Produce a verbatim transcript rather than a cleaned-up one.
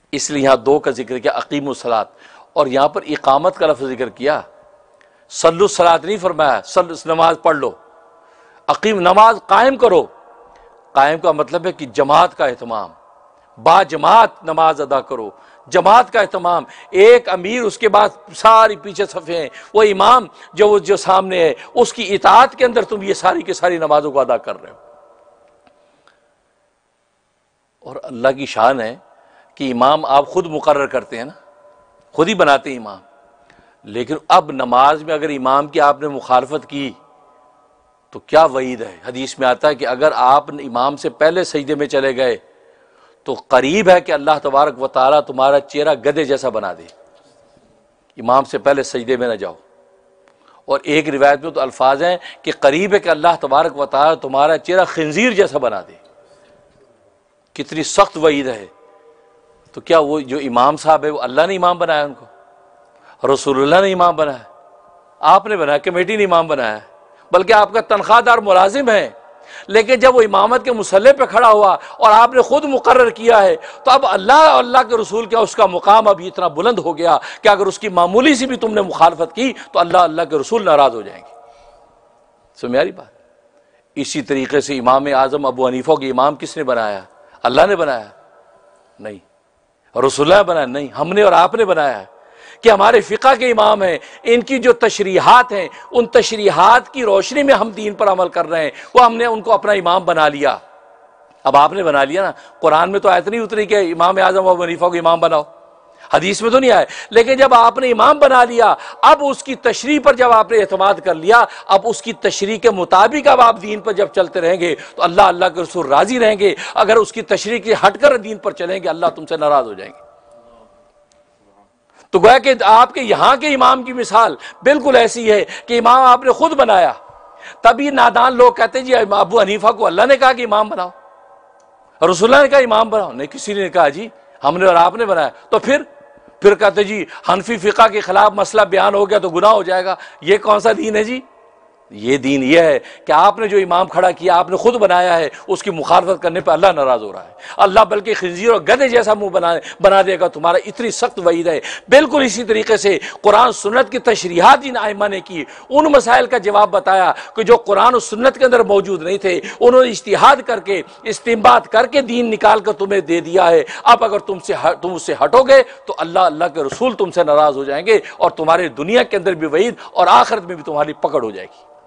اس لیے یہاں دو کا ذکر کیا، اقیم الصلاۃ، اور یہاں پر اقامت کا لفظ ذکر کیا، صلو الصلاۃ نہیں فرمایا، صلو نماز پڑھ لو، اقیم نماز قائم کرو۔ قائم کا مطلب ہے کہ جماعت کا اہتمام، با جماعت نماز ادا کرو، جماعت کا اہتمام، ایک امیر اس کے بعد ساری پیچھے صفیں ہیں، وہ امام جو جو سامنے ہے اس کی اطاعت کے اندر تم یہ ساری کی ساری نمازوں کو ادا کر رہے ہو۔ اور اللہ کی شان ہے کہ امام آپ خود مقرر کرتے ہیں نا، خود ہی بناتے ہیں امام، لیکن اب نماز میں اگر امام کی آپ نے مخالفت کی تو کیا وعید ہے۔ حدیث میں آتا ہے کہ اگر آپ امام سے پہلے سجدے میں چلے گئے تو قریب ہے کہ اللہ تبارک و تعالیٰ تمہارا چہرہ گدھے جیسا بنا دے، امام سے پہلے سجدے میں نہ جاؤ۔ اور ایک روایت میں تو الفاظ ہیں کہ قریب ہے کہ اللہ تبارک و تعالیٰ تمہارا چہرہ خنزیر جیسا بنا دے۔ کتنی سخت وعید ہے۔ تو کیا وہ جو امام صاحب ہے وہ اللہ نے امام بنایا ان کو؟ رسول اللہ نے امام بنایا؟ آپ نے بنایا، کمیٹی نے امام بنایا، بلکہ آپ کا تنخواہ دار ملازم ہے، لیکن جب وہ امامت کے مصلی پہ کھڑا ہوا اور آپ نے خود مقرر کیا ہے تو اب اللہ اور اللہ کے رسول کا اس کا مقام اب اتنا بلند ہو گیا کہ اگر اس کی معمولی سی بھی تم نے مخالفت کی تو اللہ اللہ کے رسول ناراض ہو جائیں گے۔ سمجھ بات؟ اسی طریقے سے امام اعظم ابو حنیفہ کے امام کس نے بنایا؟ اللہ نے بنایا؟ نہیں۔ رسول اللہ نے بنایا؟ نہیں، ہم نے اور آپ نے بنایا ہے کہ ہمارے فقہ کے امام ہیں، ان کی جو تشریحات ہیں ان تشریحات کی روشنی میں ہم دین پر عمل کر رہے ہیں، وہ ہم نے ان کو اپنا امام بنا لیا۔ اب آپ نے بنا لیا نا، قرآن میں تو آیت نہیں اتری کہ امام اعظم ابو حنیفہ کو امام بناؤ، حدیث میں تو نہیں آئے، لیکن جب آپ نے امام بنا لیا، اب اس کی تشریح پر جب آپ نے اعتماد کر لیا، اب اس کی تشریح کے مطابق اب آپ دین پر جب چلتے رہیں گے تو اللہ اللہ کے رسول راضی رہیں گے، اگر اس کی تشریح کی ہٹ کر دین پر چلیں گے اللہ تم سے ناراض ہو جائیں گے۔ تو گویا کہ آپ کے یہاں کے امام کی مثال بالکل ایسی ہے کہ امام آپ نے خود بنایا، تبھی نادان لوگ کہتے ہیں جی ابو حنیفہ کو اللہ نے کہا کہ امام بناؤ، رسول اللہ نے کہا امام بناؤ، نہیں کسی نے کہا جی ہم نے اور آپ نے بنایا۔ تو پھر پھر کہتے جی حنفی فقہ کے خلاف مسئلہ بیان ہو گیا تو گناہ ہو جائے گا، یہ کون سا دین ہے جی؟ یہ دین یہ ہے کہ آپ نے جو امام کھڑا کیا آپ نے خود بنایا ہے، اس کی مخالفت کرنے پہ اللہ ناراض ہو رہا ہے، اللہ بلکہ خنزیر اور گدھے جیسا منہ بنا بنا دے گا تمہارا، اتنی سخت وعید ہے۔ بالکل اسی طریقے سے قرآن سنت کی تشریحات جن ائمہ نے کی، ان مسائل کا جواب بتایا کہ جو قرآن و سنت کے اندر موجود نہیں تھے، انہوں نے اجتہاد کر کے استنباط کر کے دین نکال کر تمہیں دے دیا ہے۔ اب اگر تم سے تم اس سے ہٹو گے تو اللہ اللہ کے رسول تم سے ناراض ہو جائیں گے اور تمہارے دنیا کے اندر بھی وعید اور آخرت میں بھی تمہاری پکڑ ہو جائے گی۔